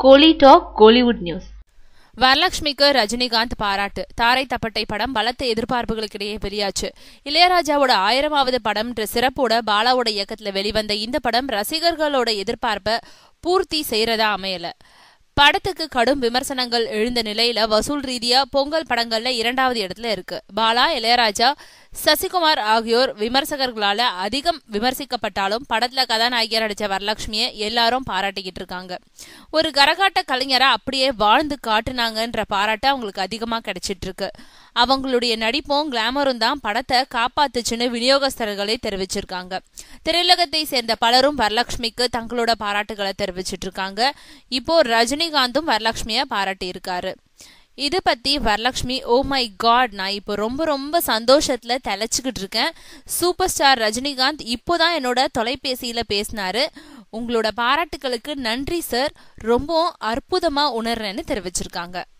கோலி talk Kollywood news. வரலட்சுமிக்கு ரஜினிகாந்த் பாராட்டு. தாரை தப்பட்டை படம் பலத்த எதிர்பார்ப்புகளுக்கிடையே வெளியாச்சு. இளையராஜாவோட 1000வது படம் சிறப்போட பாலாவோட இயக்கத்துல வெளிவந்த இந்த படம் ரசிகர்களோட எதிர்பார்ப்பை பூர்த்தி செய்யறதா அமையல. படத்துக்கு கடும் விமர்சனங்கள் எழுந்த நிலையில வசூல் ரீதியா பொங்கல் படங்கள்ல 2வது இடத்துல இருக்கு. பாலா, இளையராஜா, சசிகுமார் ஆகியோர் விமர்சகர்களால அதிகம் விமர்சிக்கப்பட்டாலும் படத்துல கதாநாயகியா நடிச்ச வரலட்சுமியை எல்லாரும் பாராட்டிக்கிட்டு இருக்காங்க. ஒரு கரகாட்ட கலைஞரா அப்படியே வாழ்ந்து காட்டுனாங்கன்ற பாராட்டு அவங்களுக்கு அதிகமா கிடைச்சிட்டு இருக்கு. அவங்களுடைய நடிப்பும் கிளாமரும் தான் படத்தை காப்பாத்துச்சுன்னு விநியோகஸ்தர்களே தெரிவிச்சிருக்காங்க. திரையுலகத்தை சேர்ந்த பலரும் வரலட்சுமிக்கு தங்களோட பாராட்டுகளை தெரிவிச்சிட்டு இருக்காங்க. இப்போ ரஜினிகாந்தும் வரலட்சுமிய பாராட்டி இருக்காரு. இது பத்தி வரலட்சுமி, ஓ மை காட், நான் இப்போ ரொம்ப சந்தோஷத்துல தெளிச்சுக்கிட்டு இருக்கேன். சூப்பர் ஸ்டார் ரஜினிகாந்த் இப்போதான் என்னோட தொலைபேசியில பேசினாரு. உங்களோட பாராட்டுகளுக்கு நன்றி சார், ரொம்ப அற்புதமா உணர்றேன்னு தெரிவிச்சிருக்காங்க.